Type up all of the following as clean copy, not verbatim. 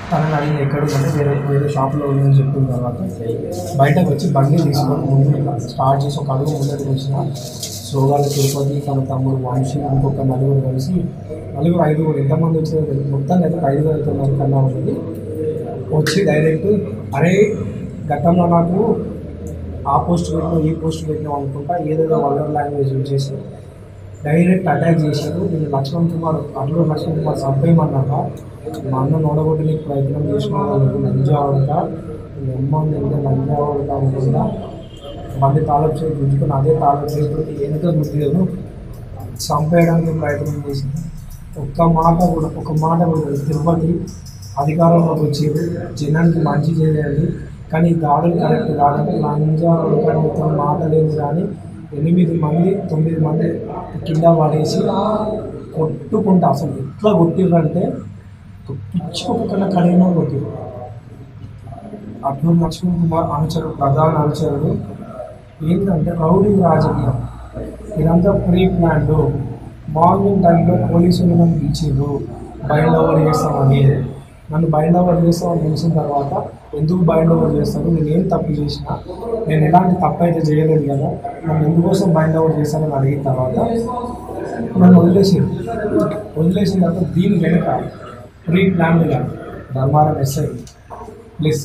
తనని అడిగింది ఎక్కడ ఉందంటే వేరే వేరే షాప్లో ఉందని చెప్పిన తర్వాత బయటకు వచ్చి బండి తీసుకొని ముందు స్టార్ట్ చేసి ఒక అడుగు ముందరికి వచ్చిన సోగాల తిరుపతి తన తమ్ముడు వంశీ ఇంకొక నలుగురు కలిసి నలుగురు ఐదుగురు ఎంతమంది వచ్చారో మొత్తం అయితే 5 అవుతున్నారు కన్నా ఉంటుంది. వచ్చి డైరెక్ట్ అరే గతంలో నాకు ఆ పోస్ట్ పెట్టినాం ఈ పోస్ట్ పెట్టినాం అనుకుంటా ఏదో వల్గర్ లాంగ్వేజ్ యూజ్ చేసి డైరెక్ట్ అటాక్ చేశారు. నేను లక్ష్మణ్ కుమార్ అల్లూరు లక్ష్మణ్ కుమార్ చంపేయమన్నాక మా అన్న నోడగొట్టడానికి ప్రయత్నం చేసిన వాళ్ళకు లంజావడక ఎమ్మంది లంజావడక అనుకుంటా బండి తాళం చేసి గుంజుకొని అదే తాళం చేసి ఎందుకు గుర్తులేదు చంపేయడానికి ప్రయత్నం చేసింది. ఒక్క మాట కూడా తిరుపతి అధికారంలోకి వచ్చేది జనానికి మంచి చేయలేదు కానీ దాడులు కరెక్ట్ కాదని లంజావడక మాటలేదు కానీ 8 మంది 9 మంది కింద పడేసి కొట్టుకుంటా అసలు ఎట్లా కొట్టిర్రంటే పిచ్చుకోకుండా కడిగిన కొట్టిరు. అల్లూరు లక్ష్మణ్ కుమార్ అనుచరుడు ప్రధాన అనుచరుడు ఏంటంటే రౌడీ రాజకీయం ఇదంతా ప్రీ ప్లాన్డ్. మార్నింగ్ టైంలో పోలీసులు నన్ను పిలిచిండ్రు బైండ్ ఓవర్ చేస్తామని. నన్ను బైండ్ ఓవర్ చేస్తామని తెలిసిన తర్వాత ఎందుకు బైండ్ ఓవర్ చేస్తాను, నేను ఏం తప్పు చేసినా, నేను ఎలాంటి తప్పు అయితే చేయలేదు కదా, నన్ను ఎందుకోసం బైండ్ ఓవర్ చేస్తానని అడిగిన తర్వాత నన్ను వదిలేసిన తర్వాత దీని వెనుక ప్రీ ప్లాన్డ్గా ధర్మారం ఎస్ఐ ప్లస్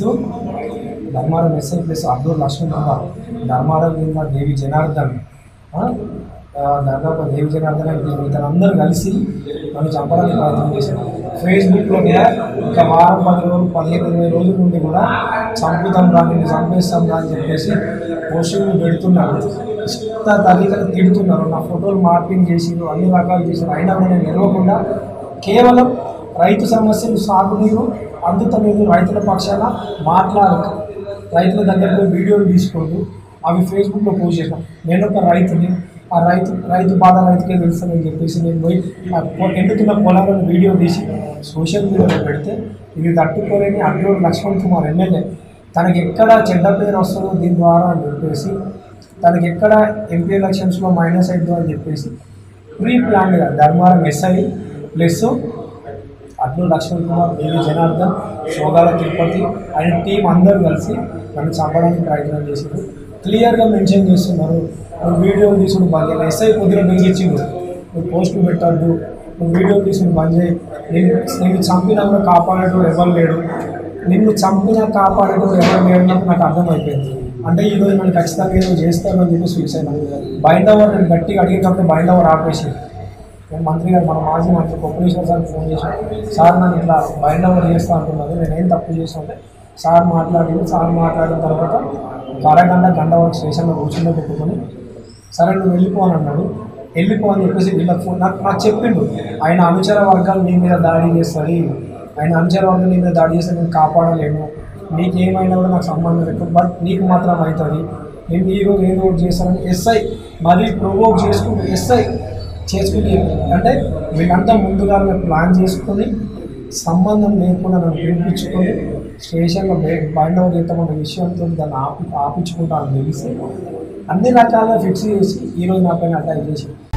అల్లూరు లక్ష్మణ్ కుమార్ ధర్మారం కింద దేవి జనార్దన్ దాదాపు దేవి జనార్దన్ ఇతరందరూ కలిసి నన్ను చంపడానికి ప్రయత్నం చేశాను. ఫేస్బుక్లోనే ఒక వారం 10 రోజులు 15-20 రోజుల నుండి కూడా చంపుతాం రా నిన్ను చంపేస్తాం రా అని చెప్పేసి పోస్టులు పెడుతున్నారు. ఇష్ట తల్లికలు తిడుతున్నారు. నా ఫోటోలు మార్పింగ్ చేసిరు, అన్ని రకాలు చేశారు. అయినా కూడా నేను నిలవకుండా కేవలం రైతు సమస్యలు సాగునీరు అందుతలేదు రైతుల పక్షాన మాట్లాడక రైతుల దగ్గరకు వీడియోలు తీసుకుంటూ అవి ఫేస్బుక్లో పోస్ట్ చేశాను. నేను ఒక రైతుని, ఆ రైతు బాధ రైతుకే తెలుస్తుందని చెప్పేసి నేను పోయి ఎండుతున్న పొలాలను వీడియో తీసి సోషల్ మీడియాలో పెడితే ఇది తట్టుకోలేని అల్లూరు లక్ష్మణ్ కుమార్ ఎమ్మెల్యే తనకి ఎక్కడ చెడ్డ పేరు వస్తుందో దీని ద్వారా అని చెప్పేసి తనకి ఎక్కడ ఎంపీ ఎలక్షన్స్లో మైనస్ అవుతుందో అని చెప్పేసి ప్రీ ప్లాన్డ్గా ధర్మారం ఎస్ఐ ప్లస్ అల్లూరు లక్ష్మణ్ కుమార్ దేవి జనార్దన్ సోగాల తిరుపతి ఆయన టీం అందరూ కలిసి నన్ను చంపడానికి ప్రయత్నం చేశారు. క్లియర్గా మెన్షన్ చేస్తున్నారు. నువ్వు వీడియోలు తీసుకుని బంద్ చేయాలి. ఎస్ఐ కొద్దిగా బెదిరించిండు, నువ్వు పోస్టులు పెట్టద్దు, నువ్వు వీడియోలు తీసుకుని బంద్ చేయి, నిన్ను చంపినా కూడా కాపాడేటోడు ఎవరు లేడు, నిన్ను చంపినా కాపాడేటోడు ఎవరు లేడు నాకు అర్థమైపోయింది. అంటే ఈరోజు నన్ను ఖచ్చితంగా ఏదో చేస్తాను అని చెప్పి ఫిక్స్ అయినా. బైండ్ ఓవర్ నేను గట్టిగా అడిగేటప్పుడు బైండ్ ఓవర్ ఆపేసి నేను మంత్రి గారు మన మాజీ మంత్రి కొప్పలేశ్వర సార్కి ఫోన్ చేశాను. సార్ నన్ను ఇట్లా బైండ్ ఓవర్ చేస్తా అంటున్నారు, నేనేం తప్పు చేస్తుంటే సార్ మాట్లాడిన తర్వాత గంట వరకు స్టేషన్లో కూర్చుందో పెట్టుకొని సరే నువ్వు వెళ్ళిపో అని అన్నాడు. వెళ్ళిపో అని చెప్పేసి వీళ్ళకి ఫోన్ నాకు చెప్పిండు. ఆయన అనుచర వర్గాలు నీ మీద దాడి చేస్తుంది, ఆయన అనుచర వర్గాలు నీ మీద దాడి చేస్తే నేను కాపాడలేను, నీకేమైనా కూడా నాకు సంబంధం లేదు, బట్ నీకు మాత్రం అవుతుంది, నేను ఈరోజు ఏదో ఒకటి చేస్తానని ఎస్ఐ మరీ ప్రొవోక్ చేసుకుని అంటే వీళ్ళంతా ముందుగా ప్లాన్ చేసుకొని సంబంధం లేకుండా నన్ను పిలిపించుకొని స్టేషన్లో బైండ్ ఓవర్ చేస్తామన్న విషయంతో దాన్ని ఆపించుకుంటాను తెలిసి అన్ని రకాలుగా ఫిక్స్ చేసి ఈరోజు నా పైన అటాక్ చేసి